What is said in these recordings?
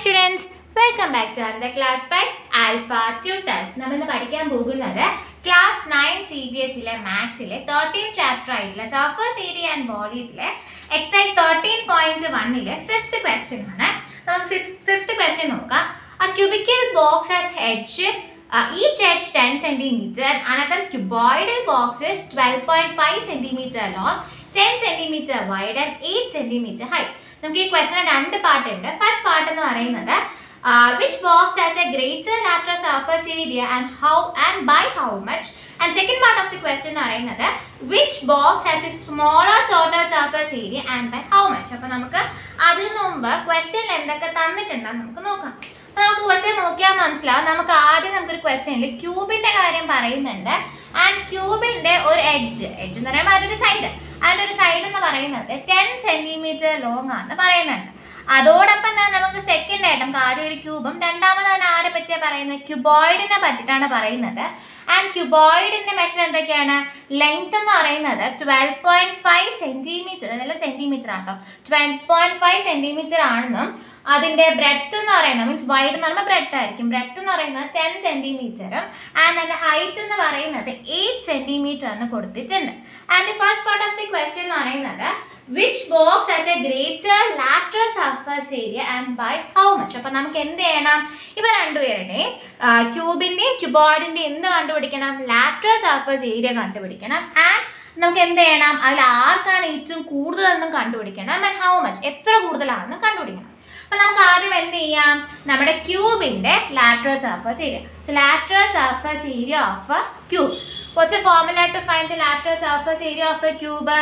students, welcome back to another class by Alpha Tutors. നമ്മൾ ഇന്ന് പഠിക്കാൻ പോകുന്നത് class 9 CBSE ലെ Maths ലെ 13th chapter ആയിട്ടുള്ള surface area and volume ലെ exercise 13.1 ലെ 5th question ആണ്. നമുക്ക് 5th question നോക്കാം. A cubical box has edge, each edge 10 cm, another cuboidal box is 12.5 cm long, 10 cm wide and 8 cm height. നമുക്ക് ഈ question രണ്ട് part ഉണ്ട്. ഫസ്റ്റ് പാർട്ട് എന്ന് പറയുന്നത് which box has a greater lateral surface area and by how much, and second part of the question എന്ന് പറയുന്നത് which box has a smaller total surface area and by how much. അപ്പോൾ നമുക്ക് അതിന് മുമ്പ് ക്വസ്റ്റ്യനിൽ എന്തൊക്കെ തന്നിട്ടുണ്ടെന്ന് നമുക്ക് നോക്കാം. അപ്പോൾ നമുക്ക് ക്വസ്റ്റ്യൻ നോക്കിയാൽ മനസ്സിലാവും. നമുക്ക് ആദ്യം നമുക്കൊരു ക്വസ്റ്റ്യനിൽ ക്യൂബിന്റെ കാര്യം പറയുന്നുണ്ട്. ആൻഡ് ക്യൂബിന്റെ ഒരു എഡ്ജ് എന്ന് പറയുമ്പോൾ അതൊരു സൈഡ്, അതിൻ്റെ ഒരു സൈഡ് എന്ന് പറയുന്നത് 10 cm ലോങ് ആണെന്ന് പറയുന്നുണ്ട്. അതോടൊപ്പം തന്നെ നമുക്ക് സെക്കൻഡ് ആയിട്ട് നമുക്ക് ആദ്യം ഒരു ക്യൂബും രണ്ടാമതാണ് ആരെ പറ്റിയാണ് പറയുന്നത്, ക്യൂബോയിഡിനെ പറ്റിയിട്ടാണ് പറയുന്നത്. ആൻഡ് ക്യൂബോയിഡിന്റെ മെഷർ എന്തൊക്കെയാണ്, ലെങ്ത് എന്ന് പറയുന്നത് 12.5 cm, അതെല്ലാം സെന്റിമീറ്റർ ആട്ടോ, 12.5 cm ആണെന്നും അതിൻ്റെ ബ്രെഡ്ത്ത് എന്ന് പറയുന്നത് മീൻസ് വൈഡ് എന്ന് പറയുമ്പോൾ ബ്രെഡ്ത്ത് ആയിരിക്കും, ബ്രെഡ്ത്ത് എന്ന് പറയുന്നത് 10 cm ആൻഡ് അതിൻ്റെ ഹൈറ്റ് എന്ന് പറയുന്നത് 8 cm എന്ന് കൊടുത്തിട്ടുണ്ട്. And the first part of the question എന്ന് പറയുന്നത് which box has a greater lateral surface area and by how much. അപ്പോൾ നമുക്ക് എന്ത് ചെയ്യണം, ഇവ രണ്ടുപേരുടെയും ക്യൂബിൻ്റെയും ക്യൂബോയിഡിൻ്റെയും എന്ത് കണ്ടുപിടിക്കണം, ലാറ്ററൽ സർഫേസ് ഏരിയ കണ്ടുപിടിക്കണം. ആൻഡ് നമുക്ക് എന്ത് ചെയ്യണം, അതിൽ ആർക്കാണ് ഏറ്റവും കൂടുതലെന്നും കണ്ടുപിടിക്കണം. ആൻഡ് ഹൗ മച്ച്, എത്ര കൂടുതലാണെന്നും കണ്ടുപിടിക്കണം. അപ്പോൾ നമുക്ക് ആദ്യം എന്ത് ചെയ്യാം, നമ്മുടെ ക്യൂബിൻ്റെ lateral surface area. So lateral surface area of a cube. What's a formula to find the lateral surface area of a cube?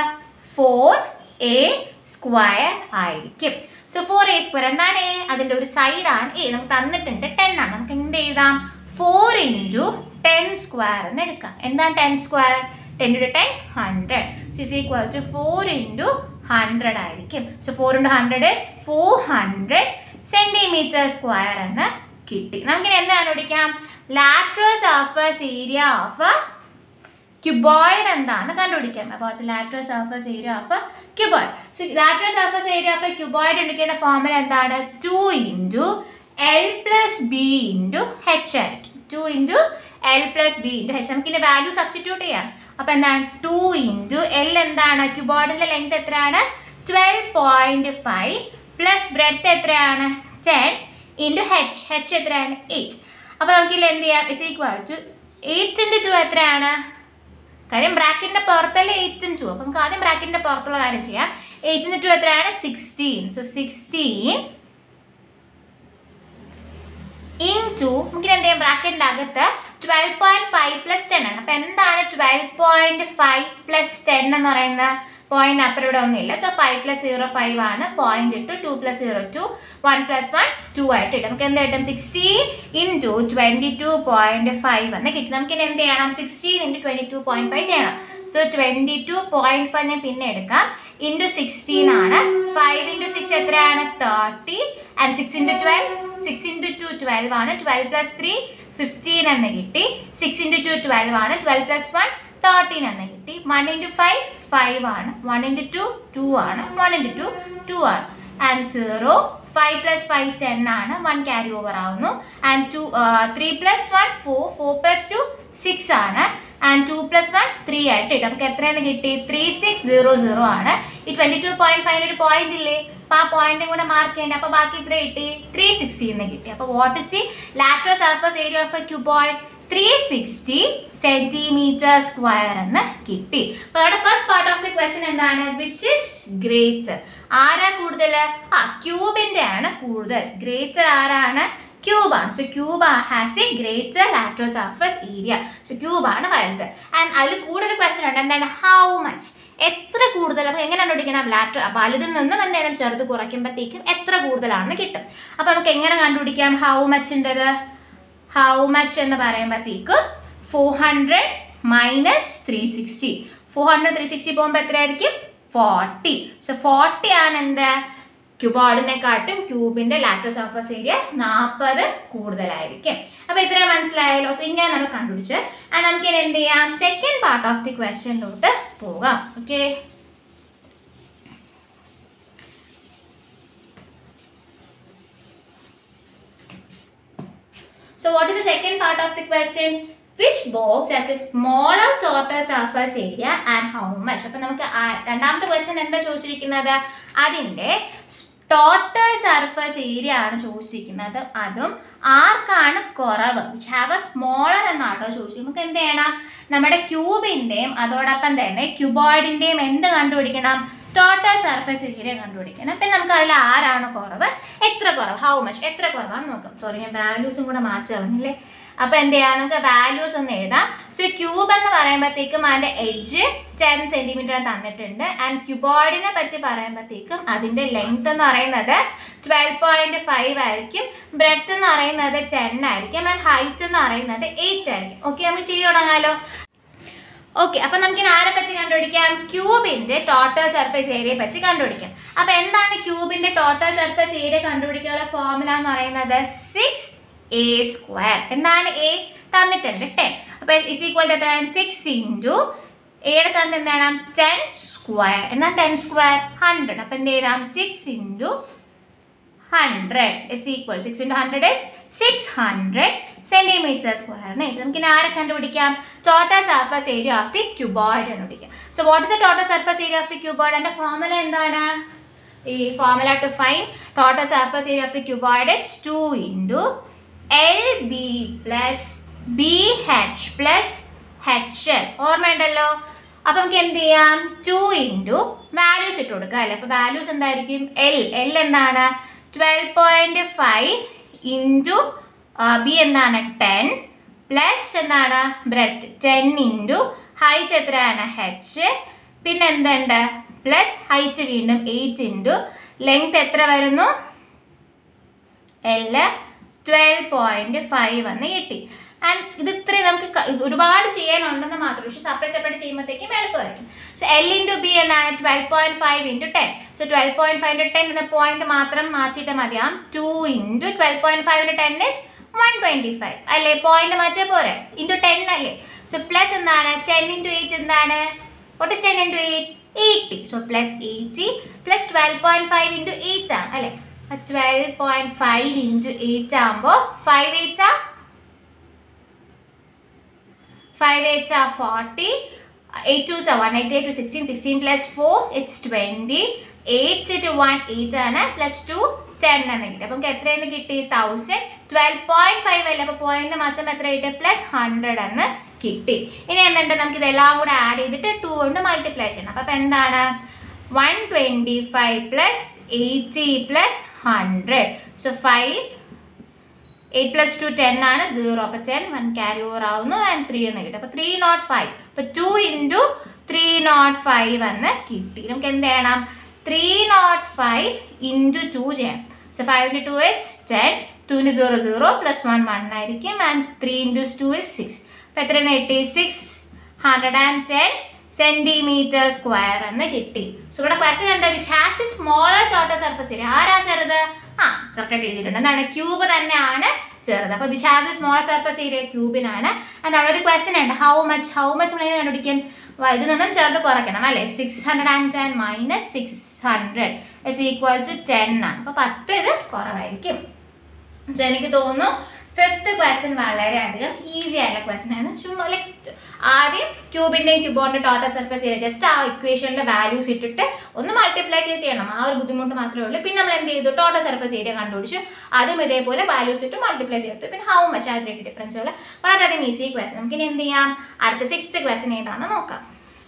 4a² ആയിരിക്കും. സോ 4a² എന്താണ് എ, അതിൻ്റെ ഒരു സൈഡാണ് എ. നമുക്ക് തന്നിട്ടുണ്ട് 10 ആണ്. നമുക്ക് എന്ത് എഴുതാം, 4 × 10² എന്ന് എടുക്കാം. എന്താണ് 10²? 10 × 10 100. സോ ഇസ് ഈക്വൽ ടു 4 × 100 ആയിരിക്കും. സോ 4 × 100 is 400 cm² എന്ന് കിട്ടി. നമുക്കിനി എന്താണ് കണ്ടുപിടിക്കാം, lateral surface area of cuboid എന്താണെന്ന് കണ്ടുപിടിക്കാം. അപ്പോൾ അത് lateral surface area of cuboid. So lateral surface area of cuboid എടുക്കേണ്ട ഫോർമുല എന്താണ്, 2 × L + B × H ആയിരിക്കും. 2 × L + B × H. നമുക്കിൻ്റെ വാല്യൂ സബ്സ്റ്റിറ്റ്യൂട്ട് ചെയ്യാം. അപ്പോൾ എന്താണ്, 2 × L എന്താണ്, ക്യൂബോയിഡിൻ്റെ ലെങ്ത് എത്രയാണ്, 12.5 പ്ലസ് ബ്രെഡ്ത്ത് എത്രയാണ്, 10 × H. H എത്രയാണ്, 8. അപ്പോൾ നമുക്കിതിൽ എന്ത് ചെയ്യാം, ഇസ് ഈക്വൽ ടു 8 × 2 എത്രയാണ്, കാര്യം ബ്രാക്കറ്റിൻ്റെ പുറത്തല്ലേ 8 × 2. അപ്പം നമുക്ക് ആദ്യം ബ്രാക്കറ്റിൻ്റെ പുറത്തുള്ള കാര്യം ചെയ്യാം. 8 × 2 എത്രയാണ്, 16. സോ 16 × നമുക്കിന് എന്ത് ചെയ്യാം, ബ്രാക്കറ്റിൻ്റെ അകത്ത് 12.5 + 10 ആണ്. അപ്പം എന്താണ് 12.5 + 10 എന്ന് പറയുന്നത്, പോയിന്റ് അപ്പുറം ഇവിടെ ഒന്നുമില്ല. സോ 5 + 0 5 ആണ്, പോയിന്റ് ഇട്ടു, 2 + 0 2, 1 + 1 2 ആയിട്ട് ഇട്ടും. നമുക്ക് എന്ത് കിട്ടും, 16 × 22.5 എന്ന് കിട്ടും. നമുക്കിനി എന്ത് ചെയ്യണം, 16 × 22.5 ചെയ്യണം. സോ 22.5 ഞാൻ പിന്നെ എടുക്കാം, × 16 ആണ്. 5 × 6 എത്രയാണ്, 30 ആൻഡ് 6 × 12 6 × 2 12 ആണ്. 12 + 3 15 എന്ന് കിട്ടി. 6 × 2 12 ആണ്. 12 + 1 13 എന്ന് കിട്ടി. 1 × 5 5 ആണ്. 1 × 2 2 ആണ്. 1 × 2 2 ആണ്. ആൻഡ് 0 5 + 5 10 ആണ്. 1 ക്യാരി ഓവർ ആവുന്നു. ആൻഡ് 3 + 1 4 4 + 2 6 ആണ്. ആൻഡ് 2 + 1 3 ആയിട്ട് ഇട്ട് നമുക്ക് എത്രയെന്ന് കിട്ടി, 3600 ആണ്. ഈ 22.5 ഒരു പോയിന്റ് ഇല്ലേ, അപ്പോൾ ആ പോയിന്റും കൂടെ മാർക്ക് ചെയ്യേണ്ടത്. അപ്പോൾ ബാക്കി ഇത്ര കിട്ടി, 360 എന്ന് കിട്ടി. അപ്പോൾ what is the lateral surface area of a cuboid, 360 cm² എന്ന് കിട്ടി. അപ്പോൾ അവിടെ first part of the question എന്താണ്, വിച്ച് ഇസ് ഗ്രേറ്റർ, ആരാ കൂടുതൽ, ക്യൂബിൻ്റെ ആണ് കൂടുതൽ. ഗ്രേറ്റർ ആരാണ്, ക്യൂബാണ്. So cube has a greater lateral surface area. So ക്യൂബാണ് വലുത്. ആൻഡ് അതിൽ കൂടുതൽ ക്വസ്റ്റ്യൻ ഉണ്ട്, എന്താണ്, ഹൗ മച്ച്, എത്ര കൂടുതൽ. അപ്പോൾ എങ്ങനെ കണ്ടുപിടിക്കണം, ലാറ്റർ വലുതിൽ നിന്നും എന്താണ് ചെറുത് കുറയ്ക്കുമ്പോഴത്തേക്കും എത്ര കൂടുതലാണെന്ന് കിട്ടും. അപ്പോൾ നമുക്ക് എങ്ങനെ കണ്ടുപിടിക്കാം ഹൗ മച്ചിൻ്റെത്, ഹൗ മച്ച് എന്ന് പറയുമ്പോഴത്തേക്കും 400 - 360. 400 360 പോകുമ്പോൾ എത്രയായിരിക്കും, 40. സോ 40 ആണ് എന്ത്, ക്യൂബോയിഡിനെക്കാട്ടും ക്യൂബിൻ്റെ ലാറ്ററൽ സർഫേസ് ഏരിയ 40 കൂടുതലായിരിക്കും. അപ്പോൾ ഇത്രയും മനസ്സിലായല്ലോ. സോ ഇങ്ങനെ നമ്മൾ കണ്ടുപിടിച്ച് നമുക്ക് എന്ത് ചെയ്യാം, സെക്കൻഡ് പാർട്ട് ഓഫ് ദി ക്വസ്റ്റ്യനിലോട്ട് പോകാം. Okay, So what is the second part of the question? Which box has a smaller total surface area and how much? അപ്പോൾ നമുക്ക് രണ്ടാമത്തെ ക്വസ്റ്റ്യൻ എന്താ ചോദിച്ചിരിക്കുന്നത്? അതിൻ്റെ ടോട്ടൽ സർഫസ് ഏരിയ ആണ് ചോദിച്ചിരിക്കുന്നത്. അതും ആർക്കാണ് കുറവ്, വിച്ച് ഹാവ് എ സ്മോളർ എന്നാട്ടോ ചോദിച്ചത്. നമുക്ക് എന്ത് ചെയ്യണം? നമ്മുടെ ക്യൂബിൻ്റെയും അതോടൊപ്പം തന്നെ ക്യൂബോയിഡിൻ്റെയും എന്ത് കണ്ടുപിടിക്കണം? ടോട്ടൽ സർഫസ് ഏരിയ കണ്ടുപിടിക്കണം. പിന്നെ നമുക്ക് അതിൽ ആരാണ് കുറവ്, എത്ര കുറവ്, ഹൗ മച്ച്, എത്ര കുറവാണെന്ന് നോക്കാം. സോറി, ഞാൻ വാല്യൂസും കൂടെ മാറ്റി കളഞ്ഞില്ലേ. അപ്പോൾ എന്ത് ചെയ്യാം, നമുക്ക് വാല്യൂസ് ഒന്ന് എഴുതാം. സോ ക്യൂബ് എന്ന് പറയുമ്പോഴത്തേക്കും അതിൻ്റെ എഡ്ജ് 10 സെൻറ്റിമീറ്റർ തന്നിട്ടുണ്ട്. ആൻഡ് ക്യൂബോയിഡിനെ പറ്റി പറയുമ്പോഴത്തേക്കും അതിൻ്റെ ലെങ്ത് എന്ന് പറയുന്നത് 12.5 ആയിരിക്കും, ബ്രെഡ്ത്ത് എന്ന് പറയുന്നത് 10 ആയിരിക്കും, ആൻഡ് ഹൈറ്റ് എന്ന് പറയുന്നത് 8 ആയിരിക്കും. ഓക്കെ, നമുക്ക് ചെയ്തു തുടങ്ങാമല്ലോ. ഓക്കെ, അപ്പം നമുക്ക് ആരെ പറ്റി കണ്ടുപിടിക്കാം? ക്യൂബിൻ്റെ ടോട്ടൽ സർഫേസ് ഏരിയയെ പറ്റി കണ്ടുപിടിക്കാം. അപ്പോൾ എന്താണ് ക്യൂബിൻ്റെ ടോട്ടൽ സർഫേസ് ഏരിയ കണ്ടുപിടിക്കാനുള്ള ഫോർമുല എന്ന് പറയുന്നത്? 6a². എന്താണ് a തന്നിട്ടുണ്ട്? 10. അപ്പോൾ ഇസ് ഈക്വൽ ടു എത്രയാണ്? 6 ഇൻറ്റു എയുടെ സ്ഥാനത്ത് എന്താണ്? 10² എന്നാൽ 10² 100. അപ്പോൾ എന്ത് ചെയ്താം? 6 into 100 is equal 6 into 100 is 600 centimetre സ്ക്വയറിന്. നമുക്ക് ആരെ കണ്ടുപിടിക്കാം? Total surface area of the cuboid കണ്ടുപിടിക്കാം. So what is the total surface area of the cuboid? അതിൻ്റെ ഫോർമുല എന്താണ്? ഈ formula to find total surface area of the cuboid is 2 into LB plus BH plus HL. ഓർമ്മയുണ്ടല്ലോ. അപ്പോൾ നമുക്ക് എന്ത് ചെയ്യാം? 2 into values ഇട്ട് കൊടുക്കുക അല്ലേ. അപ്പോൾ വാല്യൂസ് എന്തായിരിക്കും? L എന്താണ്? 12.5 ഇൻറ്റു ബി എന്താണ്? 10 പ്ലസ് എന്താണ്? ബ്രെഡ്ത്ത് 10 ഇൻറ്റു ഹൈറ്റ് എത്രയാണ്? H. പിന്നെ എന്തുണ്ട്? പ്ലസ് ഹൈറ്റ് വീണ്ടും 8 ഇൻറ്റു ലെങ്ത് എത്ര വരുന്നു? L 12.5 എന്ന് കിട്ടി. ആൻഡ് ഇത് ഇത്രയും നമുക്ക് ഒരുപാട് ചെയ്യാനുണ്ടെന്ന് മാത്രം, പക്ഷേ സെപ്പറേറ്റ് ചെയ്യുമ്പോഴത്തേക്കും എളുപ്പമായിരിക്കും. സോ L ഇൻറ്റു ബി എന്നാണ് 12.5 ഇൻറ്റു 10. സോ 12.5 ഇൻറ്റു 10 എന്ന പോയിന്റ് മാത്രം മാറ്റിയിട്ട് മതിയാം. 2 ഇൻറ്റു 12.5 ഇൻറ്റു 10 ഇസ് 125 അല്ലേ? പോയിന്റ് മാറ്റിയാൽ പോരെ, ഇൻറ്റു 10 അല്ലേ? സോ പ്ലസ് എന്താണ്? 10 ഇൻറ്റു 8 എന്താണ്? What is 10 into 8? 80. So plus 80 plus 12.5 into 8 ആണ് അല്ലേ? 12.5 ഇൻറ്റു 8 ആകുമ്പോൾ 5 8 are 40, 8 2s are 188 to 16, 16 plus 4 it's 20, 8 to 1 8 ആണ്, പ്ലസ് 2 10 എന്ന് കിട്ടി. അപ്പം നമുക്ക് എത്രയെന്ന് കിട്ടി? 1000. 12.5 അല്ലേ, അപ്പോൾ പോയിന്റ് മാറ്റം എത്ര കിട്ടി? പ്ലസ് 100 എന്ന് കിട്ടി. ഇനി എന്തുണ്ട്? നമുക്ക് ഇതെല്ലാം കൂടെ ആഡ് ചെയ്തിട്ട് 2 കൊണ്ട് മൾട്ടിപ്ലൈ ചെയ്യണം. അപ്പം എന്താണ്? 125 പ്ലസ് 80 പ്ലസ് 100. സോ 8 പ്ലസ് 2 10 ആണ്, 0. അപ്പോൾ 10 1 ക്യാരി ഓവർ ആവുന്നു, ആൻഡ് 3 എന്ന് കിട്ടും. അപ്പോൾ 305. അപ്പോൾ 2 ഇൻറ്റു 305 എന്ന് കിട്ടി. നമുക്ക് എന്ത് ചെയ്യണം? 305 ഇൻറ്റു 2 ചെയ്യണം. So 5 into 2 is 10, 2 into 0 0 plus 1 1 ആയിരിക്കും, ആൻഡ് 3 ഇൻറ്റു 2 ഇസ് 6. അപ്പോൾ എത്രയെന്ന് കിട്ടി? 610 സെൻറ്റിമീറ്റർ സ്ക്വയർ എന്ന് കിട്ടി. സോ ഇവിടെ ക്വസ്റ്റ്യൻ എന്താ? Which has a smaller total surface area. ആരാ ചെറുത്? കറക്റ്റായിട്ട് എഴുതിയിട്ടുണ്ട്. എന്താണ്? ക്യൂബ് തന്നെയാണ് ചെറുത്. അപ്പോൾ which have the smaller surface area ക്യൂബിനാണ്. ആൻഡ് അവിടെ ഒരു ക്വസ്റ്റ്യൻ ഉണ്ട്, ഹൗ മച്ച് നമ്മൾ കണ്ടുപിടിക്കും? ഇതിൽ നിന്നും ചെറുത് കുറയ്ക്കണം അല്ലേ? 610 മൈനസ് 600 ഇസ് ഈക്വൽ ടു 10 ആണ്. അപ്പോൾ 10 ഇത് കുറവായിരിക്കും. സോ എനിക്ക് തോന്നുന്നു 5th ക്വസ്റ്റ്യൻ വളരെയധികം ഈസി ആയിട്ടുള്ള ക്വസ്റ്റ്യൻ ആണ്. ചുമ്മാ ലൈക്ക് ആദ്യം ക്യൂബിൻ്റെയും ക്യൂബോണിൻ്റെ ടോട്ടൽ സർഫസ് ഏരിയ ജസ്റ്റ് ആ ഇക്വേഷനിലെ വാല്യൂസ് ഇട്ടിട്ട് ഒന്ന് മൾട്ടിപ്ലൈ ചെയ്യണം. ആ ഒരു ബുദ്ധിമുട്ട് മാത്രമേ ഉള്ളൂ. പിന്നെ നമ്മൾ എന്ത് ചെയ്തു? ടോട്ടൽ സർഫസ് ഏരിയ കണ്ടുപിടിച്ചു. അതും ഇതേപോലെ വാല്യൂസ് ഇട്ട് മൾട്ടിപ്ലൈ ചെയ്തു. പിന്നെ ഹൗ മച്ച് ആ ഗ്രേറ്റ് ഡിഫറൻസുകൾ. വളരെയധികം ഈസി ക്വസ്റ്റ്യൻ. നമുക്കിനി എന്ത് ചെയ്യാം? അടുത്ത 6th ക്വസ്റ്റ്യൻ ഏതാണെന്ന് നോക്കാം.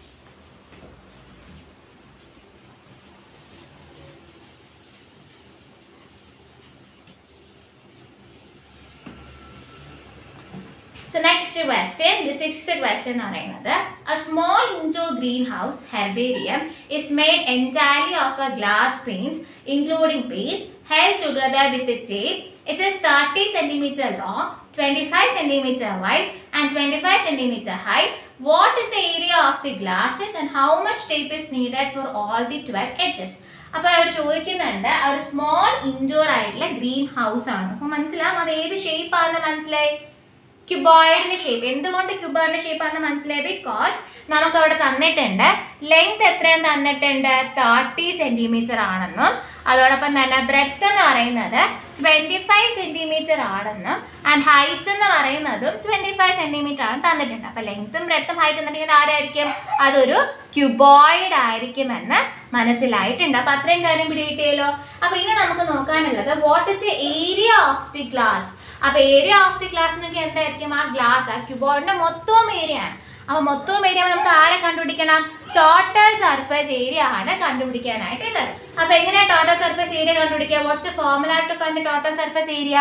So next question, the 6th question പറയുന്നത്, a small indoor greenhouse herbarium is made entirely of a glass planes including base held together with a tape. It is 30 cm long, 25 cm wide and 25 cm high. What is the area of the glasses and how much tape is needed for all the 12 edges? അപ്പോൾ അവർ ചോദിക്കുന്നുണ്ട്, ഒരു small indoor ആയിട്ടുള്ള greenhouse ആണ്. അപ്പോൾ മനസ്സിലാവും അത് ഏത് ഷേപ്പ് ആണെന്ന് മനസ്സിലായി? ക്യൂബോയിഡിന്റെ ഷേപ്പ്. എന്തുകൊണ്ട് ക്യൂബോയിഡിന്റെ ഷേപ്പ് ആണെന്ന് മനസ്സിലായി? ബിക്കോസ് നമുക്ക് അവിടെ തന്നിട്ടുണ്ട് ലെങ്ത് എത്രയും തന്നിട്ടുണ്ട് 30 സെൻറ്റിമീറ്റർ ആണെന്നും അതോടൊപ്പം തന്നെ ബ്രെഡ്ത്ത് എന്ന് പറയുന്നത് 25 സെൻറ്റിമീറ്റർ ആണെന്നും ആൻഡ് ഹൈറ്റ് എന്ന് പറയുന്നതും 25 സെൻറ്റിമീറ്റർ ആണ് തന്നിട്ടുണ്ട്. അപ്പോൾ ലെങ്ത്തും ബ്രെഡ്ത്തും ഹൈറ്റും തന്നിരിക്കുന്നത് ആരായിരിക്കും? അതൊരു ക്യൂബോയിഡ് ആയിരിക്കുമെന്ന് മനസ്സിലായിട്ടുണ്ട്. അപ്പോൾ അത്രയും കാര്യം പിടികിട്ടിയല്ലോ. അപ്പോൾ ഇനി നമുക്ക് നോക്കാനുള്ളത് what is the area of the glass. അപ്പോൾ ഏരിയ ഓഫ് ദി ഗ്ലാസ് എന്നൊക്കെ എന്തായിരിക്കും? ആ ഗ്ലാസ് ആ ക്യൂബോയിഡിൻ്റെ മൊത്തം ഏരിയ ആണ്. അപ്പോൾ മൊത്തം ഏരിയ നമുക്ക് ആരെ കണ്ടുപിടിക്കണം? ടോട്ടൽ സർഫേസ് ഏരിയ ആണ് കണ്ടുപിടിക്കാനായിട്ടുള്ളത്. അപ്പോൾ എങ്ങനെയാണ് ടോട്ടൽ സർഫേസ് ഏരിയ കണ്ടുപിടിക്കുക? What's the formula to find the total surface area?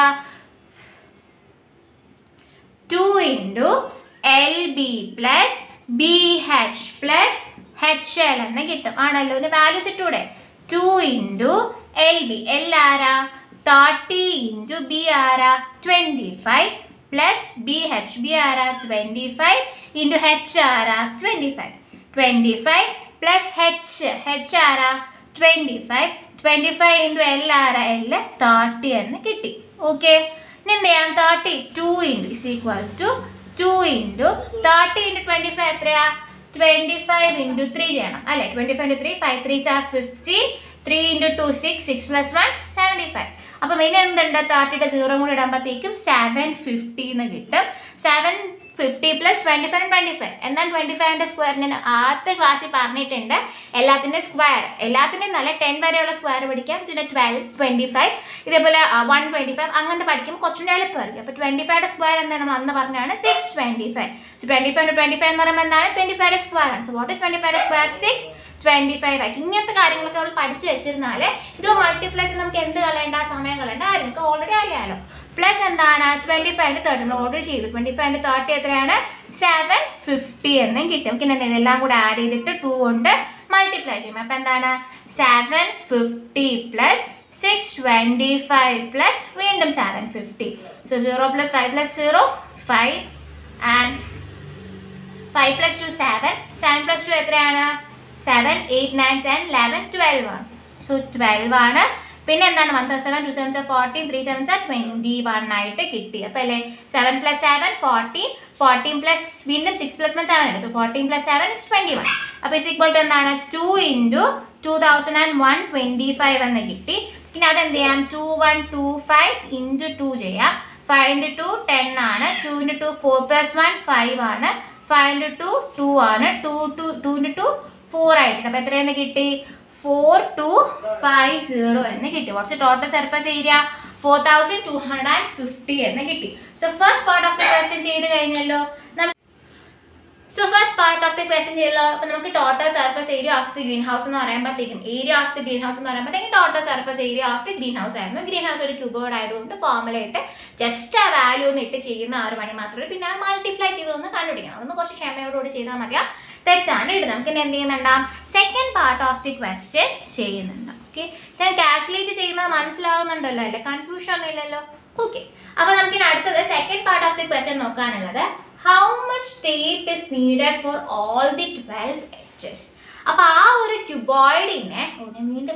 2 × LB + BH + HL എന്ന് കിട്ടും. ആണല്ലോ, ഇതിന് വാല്യൂസ് ഇട്ടൂടെ? 2 × LB, L ആരാ? 30 × B ആരാ? 25 + BH, B ആരാ? 25 × H ആരാ? 25 + H ആരാ? 25 × L ആരാ? L 30 എന്ന് കിട്ടി. ഓക്കെ, ഇനി എന്ത് ചെയ്യാം? 32 is equal to 2 × 30 × 25 എത്രയാ? 25 × 3 ചെയ്യണം അല്ലേ? 25 × 3, 5 3s are 15, 3 × 2 6, 6 + 1 75. അപ്പം ഇനി എന്തുണ്ട്? 30യുടെ 0 കൂടി ഇടുമ്പോഴത്തേക്കും 750 എന്ന് കിട്ടും. 750 + 25 25. എന്നാൽ 25ൻ്റെ സ്ക്വയർ ഞാൻ ആദ്യത്തെ ക്ലാസ്സിൽ പറഞ്ഞിട്ടുണ്ട്. എല്ലാത്തിൻ്റെ സ്ക്വയർ, എല്ലാത്തിൻ്റെയും നല്ല 10 വരെയുള്ള സ്ക്വയർ പഠിക്കാം. പിന്നെ 12 25, ഇതേപോലെ 125 അങ്ങനത്തെ പഠിക്കുമ്പോൾ കുറച്ചുകൂടി എളുപ്പമായിരിക്കും. അപ്പോൾ 25യുടെ സ്ക്വയർ എന്താണ് നമ്മൾ അന്ന് പറഞ്ഞാണ്? 625. സോ 25 × 25 എന്ന് പറയുമ്പോൾ എന്താണ്? 25യുടെ സ്ക്വയർ ആണ്. സോ വാട്ട് ഈസ് 25യുടെ സ്ക്വയർ? 625 ആയി. ഇങ്ങനത്തെ കാര്യങ്ങളൊക്കെ നമ്മൾ പഠിച്ചു വെച്ചിരുന്നാൽ ഇത് മൾട്ടിപ്ലൈ ചെയ്ത് നമുക്ക് എന്ത് കളയണ്ട? സമയം കളയണ്ട. നിങ്ങൾക്ക് ഓൾറെഡി അറിയാമല്ലോ. പ്ലസ് എന്താണ്? 25 × 30 നമ്മൾ ഓർഡർ ചെയ്തു. 25 × 30 എത്രയാണ്? 750 എന്നും കിട്ടും. പിന്നെ ഇതെല്ലാം കൂടെ ആഡ് ചെയ്തിട്ട് 2 കൊണ്ട് മൾട്ടിപ്ലൈ ചെയ്യും. അപ്പോൾ എന്താണ്? 750 + 625 + വീണ്ടും 750. So 0 + 5 + 0 5 and 5 + 2 7. 7 + 2 എത്രയാണ്? 7 8 9 10 11 12 ആണ്. സോ 12 ആണ്. പിന്നെ എന്താണ്? 1 + 7 2 7 14 3 7 21 ആയിട്ട് കിട്ടി. അപ്പോൾ അല്ലേ 7 + 7 14, 14 plus വീണ്ടും 6 + 1 7 ആണ്. So 14 + 7 is 21. അപ്പോൾ ഇസ് ഈക്വൽ ടു എന്താണ്? 2 × 2001 25 എന്ന് കിട്ടി. പിന്നെ അതെന്ത് ചെയ്യാം? 2125 × 2 ചെയ്യാം. 5 × 2 10 ആണ്. 2 × 2 4 + 1 5 ആണ്. 5 × 2 2 ആണ്. 2 × 2 4 ആയിട്ടുണ്ട്. അപ്പോൾ എത്രയെന്ന് കിട്ടി? 4250 എന്ന് കിട്ടി. Watts total surface area? 4250 എന്ന് കിട്ടി. So first part of the question ചെയ്ത് കഴിഞ്ഞല്ലോ. അപ്പോൾ നമുക്ക് total surface area of the greenhouse എന്ന് പറയുമ്പോഴത്തേക്കും total surface area of the greenhouse ആയിരുന്നു. ഗ്രീൻ ഹൗസ് ഒരു ക്യൂബോർഡ് ആയതുകൊണ്ട് ഫോർമുല ഇട്ട് ജസ്റ്റ് ആ വാല്യൂ ഒന്ന് ഇട്ട് ചെയ്യുന്ന ആ ഒരു പണി മാത്രമേ. പിന്നെ ആ മൾട്ടിപ്ലൈ ചെയ്തൊന്ന് കണ്ടുപിടിക്കണം. അതൊന്ന് കുറച്ച് ക്ഷമയോടുകൂടി ചെയ്താൽ മതിയാ. തെറ്റാണ് ഇടുന്നത്. നമുക്ക് എന്ത് ചെയ്യുന്നുണ്ടാവും? Second part of the question ചെയ്യുന്നുണ്ട്. ഓക്കെ, ഞാൻ കാൽക്കുലേറ്റ് ചെയ്യുന്നത് മനസ്സിലാവുന്നുണ്ടല്ലോ അല്ലേ? കൺഫ്യൂഷൻ ഒന്നും ഇല്ലല്ലോ. ഓക്കെ, അപ്പോൾ നമുക്കിനി അടുത്തത് second part of the question നോക്കാനുള്ളത് how much tape is needed for all the 12 edges. അപ്പോൾ ആ ഒരു ക്യൂബോയിഡിനെ വീണ്ടും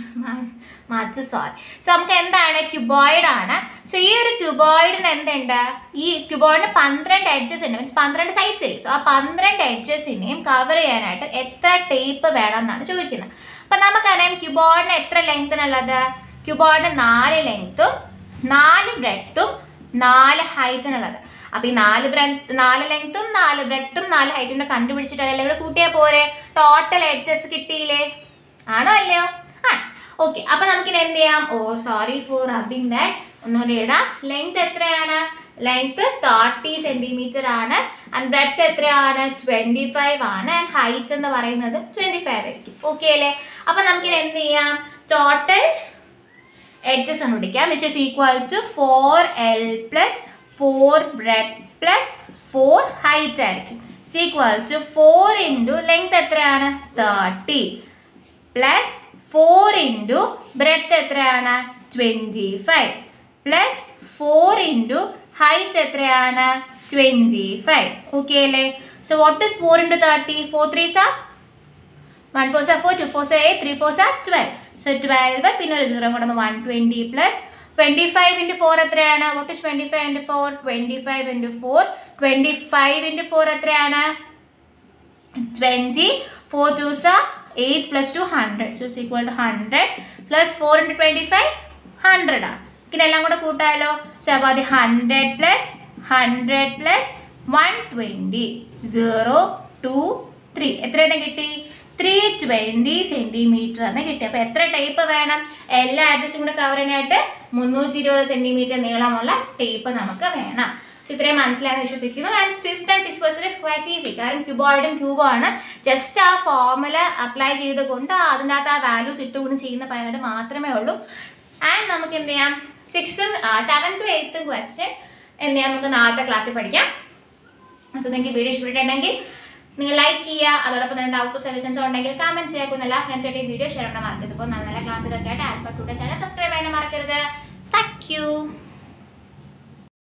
സോ നമുക്ക് എന്താണ്? ക്യൂബോയിഡ് ആണ്. സോ ഈ ഒരു ക്യൂബോയിഡിന് എന്തുണ്ട്? ഈ ക്യൂബോയിഡിന് 12 എഡ്ജസ് ഉണ്ട്, മീൻസ് 12 സൈഡ്സ്. സോ ആ 12 എഡ്ജസിനെയും കവർ ചെയ്യാനായിട്ട് എത്ര ടേപ്പ് വേണം എന്നാണ് ചോദിക്കുന്നത്. അപ്പം നമുക്കറിയാം ക്യൂബോയിഡിന് എത്ര ലെങ്ത്തിനുള്ളത്? ക്യൂബോയിഡിന് 4 ലെങ്ത്തും 4 ബ്രെഡ്ത്തും 4 ഹൈറ്റിനുള്ളത്. അപ്പോൾ ഈ 4 ലെങ്ത്തും 4 ബ്രെഡ്ത്തും 4 ഹൈറ്റും കണ്ടുപിടിച്ചിട്ട് അതെല്ലാം കൂടെ കൂട്ടിയാൽ പോരെ? ടോട്ടൽ എഡ്ജസ് കിട്ടിയില്ലേ? ആണോ അല്ലയോ? ആ, ഓക്കെ. അപ്പോൾ നമുക്കിനി എന്ത് ചെയ്യാം? Sorry for rubbing that. ഒന്നുകൂടി ഇടാം. ലെങ്ത് എത്രയാണ്? ലെങ്ത് 30 സെൻറ്റിമീറ്റർ ആണ്. ആൻഡ് ബ്രെഡ്ത്ത് എത്രയാണ്? 25 ആണ്. ആൻഡ് ഹൈറ്റ് എന്ന് പറയുന്നത് 25 ആയിരിക്കും. ഓക്കെ അല്ലേ? അപ്പോൾ നമുക്കിനി എന്ത് ചെയ്യാം? ടോട്ടൽ എഡ്ജസ് കണ്ടുപിടിക്കാം. Which is equal to 4L + 4 breadth plus 4 height ആയിരിക്കും. ഇസ് ഈക്വൽ ടു 4 × ലെങ്ത് എത്രയാണ്? 30 പ്ലസ് 4 × ബ്രെഡ്ത്ത് എത്രയാണ്? 25 പ്ലസ് 4 × ഹൈറ്റ് എത്രയാണ്? 25. ഓക്കെ അല്ലേ? So what is 4 × 30? 4 3s are 1 4s are 4, 2 4s are 8, 3 4s are 12. So 12 പിന്നെ ഒരു 0 കൂടുമ്പോൾ 120 plus 25 × 4 എത്രയാണ്? What is 25 × 4? 25 × 4 25 × 4 എത്രയാണ്? 20. 4 2s are 8 + 2 100. So it's equal to 100 plus 4 × 25 100 ആണ്. പിന്നെ എല്ലാം കൂടെ കൂട്ടാമല്ലോ. സോ അപ്പോൾ അത് 100 പ്ലസ് 120 0 2 3 എത്രയെന്ന് കിട്ടി? 320 സെൻറ്റിമീറ്റർ എന്ന് കിട്ടി. അപ്പോൾ എത്ര ടേപ്പ് വേണം? എല്ലാ അഡ്രസ്സും കൂടെ കവർ ചെയ്യാനായിട്ട് 320 സെൻറ്റിമീറ്റർ നീളമുള്ള ടേപ്പ് നമുക്ക് വേണം. സോ ഇത്രയും മനസ്സിലായെന്ന് വിശ്വസിക്കുന്നു. And 5th and 6th question is quite easy. കാരണം ക്യൂബോയിഡും ക്യൂബും ആണ്. ജസ്റ്റ് ആ ഫോർമുല അപ്ലൈ ചെയ്തുകൊണ്ട് അതിൻ്റെ അകത്ത് ആ വാല്യൂസ് ഇട്ടുകൊണ്ട് ചെയ്യുന്ന പരിപാടി മാത്രമേ ഉള്ളൂ. ആൻഡ് നമുക്ക് എന്ത് ചെയ്യാം? 6th, 7th, 8th ക്വസ്റ്റ്യൻ എന്ത് ചെയ്യാം? നമുക്ക് നാളത്തെ ക്ലാസ്സിൽ പഠിക്കാം. സോ നിങ്ങൾക്ക് വീഡിയോ ഇഷ്ടപ്പെട്ടിട്ടുണ്ടെങ്കിൽ നിങ്ങൾ ലൈക്ക് ചെയ്യുക. അതോടൊപ്പം തന്നെ ഡൗട്ട് സജഷൻസ് ഉണ്ടെങ്കിൽ കമൻറ്റ് ചെയ്യുക. എല്ലാ ഫ്രണ്ട്സായിട്ട് ഈ വീഡിയോ ഷെയർ ചെയ്യാൻ മറക്കരുത്. ഇപ്പോൾ നല്ല നല്ല ക്ലാസ്സുകൾക്കായിട്ട് ആൽഫ ട്യൂട്ടർ ചാനൽ സബ്സ്ക്രൈബ് ചെയ്യാൻ മറക്കരുത്. Thank U.